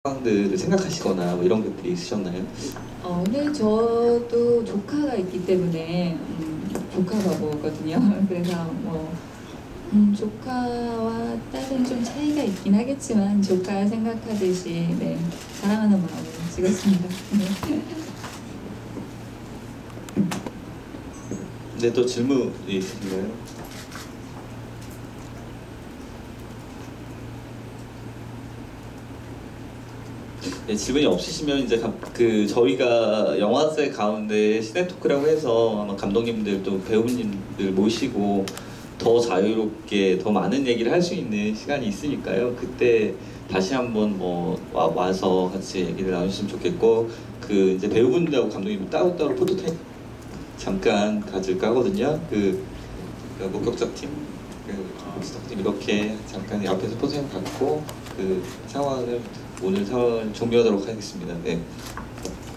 상황들을 생각하시거나 뭐 이런 것들이 있으셨나요? 네, 저도 조카가 있기 때문에 조카 바보거든요. 그래서 조카와 딸은 좀 차이가 있긴 하겠지만 조카 생각하듯이 네, 사랑하는 마음으로 찍었습니다. 네. 네, 또 질문이 있으신가요? 네, 질문이 없으시면 이제 저희가 영화제 가운데 시네토크라고 해서 아마 감독님들 또 배우님들 모시고 더 자유롭게 더 많은 얘기를 할 수 있는 시간이 있으니까요. 그때 다시 한번 와서 같이 얘기를 나누셨으면 좋겠고, 그 이제 배우분들하고 감독님 따로따로 포토타임 잠깐 가질까 하거든요. 목격자 팀, 스타팀 이렇게 잠깐 앞에서 포토타임 갖고 오늘 상황을 종료하도록 하겠습니다. 네.